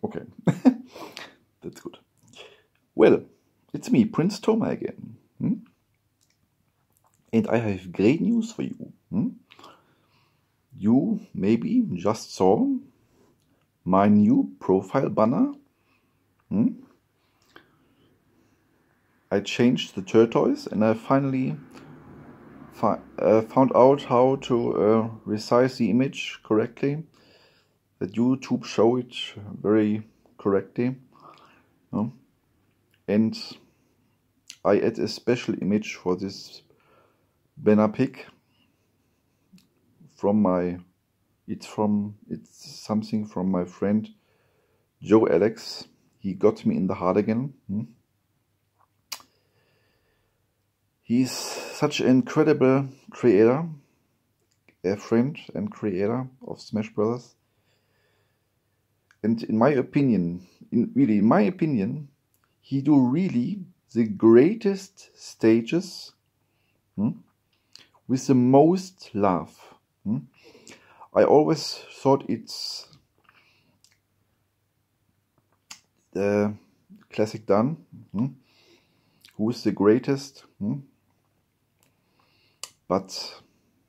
Okay. That's good. Well, it's me, Prince Toma again. And I have great news for you. You maybe just saw my new profile banner. I changed the turquoise and I finally found out how to resize the image correctly. That YouTube show it very correctly. And I add a special image for this banner pic from it's something from my friend Joe Alex. He got me in the heart again. He's such an incredible creator, a friend and creator of Smash Brothers. And in my opinion, he do really the greatest stages with the most love. I always thought it's the classic Dan, who is the greatest, but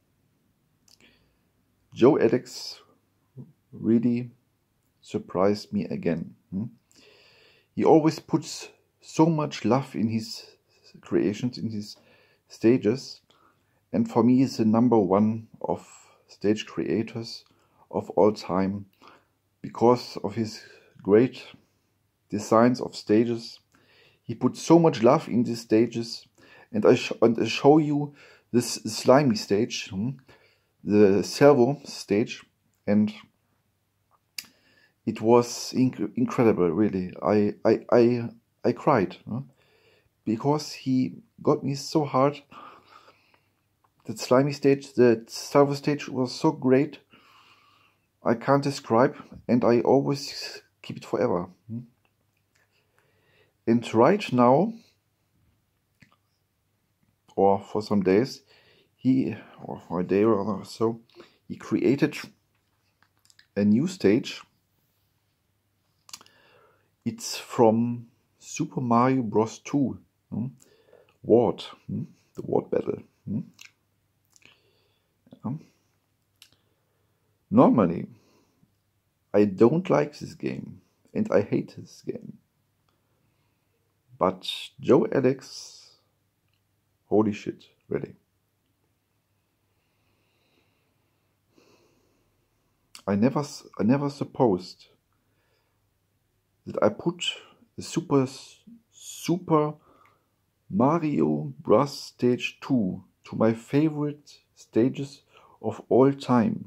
Joe Alex really surprised me again. He always puts so much love in his creations, in his stages, and for me he's the #1 of stage creators of all time because of his great designs of stages. He puts so much love in these stages, and I show you this slimy stage, the servo stage, and it was incredible, really. I cried because he got me so hard. That slimy stage, the servo stage was so great. I can't describe, and I always keep it forever. And right now, or for some days, or for a day or so, he created a new stage. It's from Super Mario Bros. 2, Ward, the Ward battle. Normally, I don't like this game, and I hate this game. But Joe Alex, holy shit, really. I never supposed that I put the Super Mario Bros. Stage 2 to my favorite stages of all time.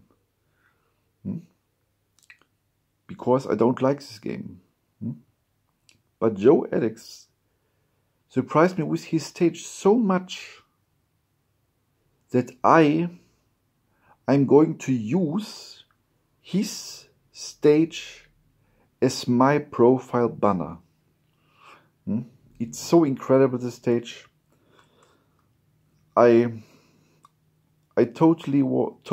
Because I don't like this game. But Joe Alex surprised me with his stage so much that I'm going to use his stage as my profile banner. It's so incredible, this stage. I totally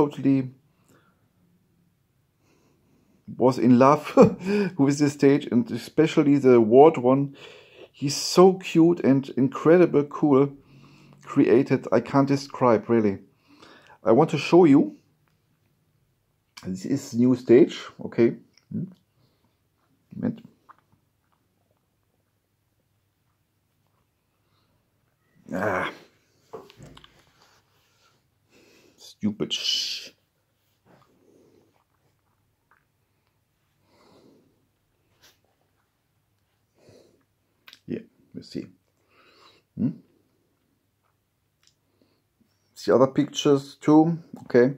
was in love with this stage, and especially the Ward one. He's so cute and incredible cool created. I can't describe, really. I want to show you. This is new stage, okay. Stupid shh. Yeah, you see. The other pictures too, okay.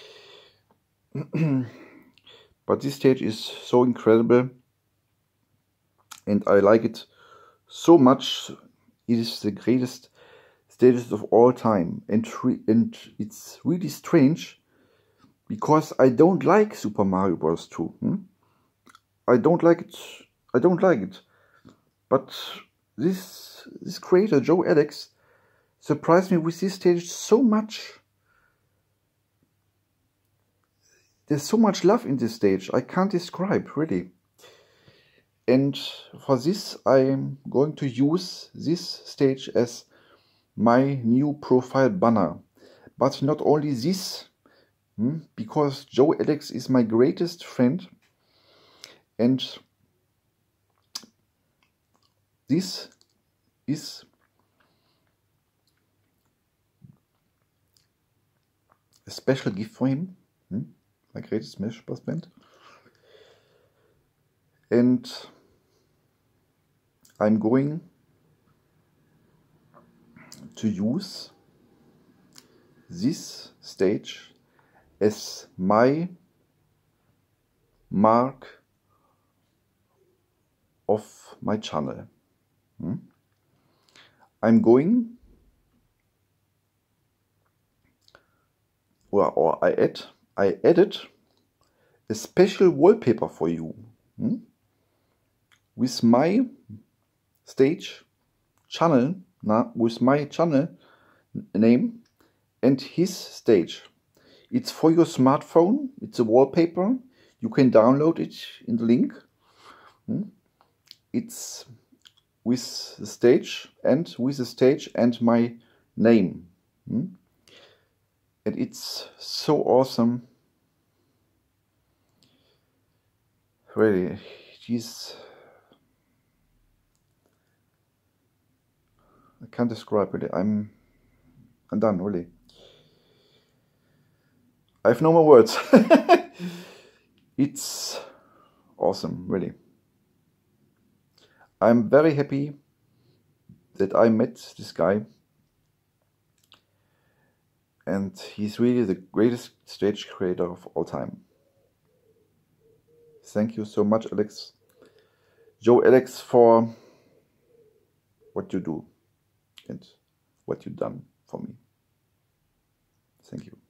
But this stage is so incredible, and I like it so much. It is the greatest stages of all time, and it's really strange because I don't like Super Mario Bros. 2. I don't like it. But this creator, Joe Alex, surprised me with this stage so much. There's so much love in this stage. I can't describe, really. And for this I'm going to use this stage as my new profile banner. But not only this, because Joe Alex is my greatest friend, and this is a special gift for him, my greatest Smash Bros. Friend. And I'm going to use this stage as my mark of my channel. I'm going, or I added a special wallpaper for you with my stage channel, with my channel name and his stage. It's for your smartphone. It's a wallpaper. You can download it in the link. It's with the stage and my name. And it's so awesome. Really, I can't describe really. I'm done, really. I have no more words. It's awesome, really. I'm very happy that I met this guy, and he's really the greatest stage creator of all time. Thank you so much, Alex. Joe Alex, for what you do and what you've done for me. Thank you.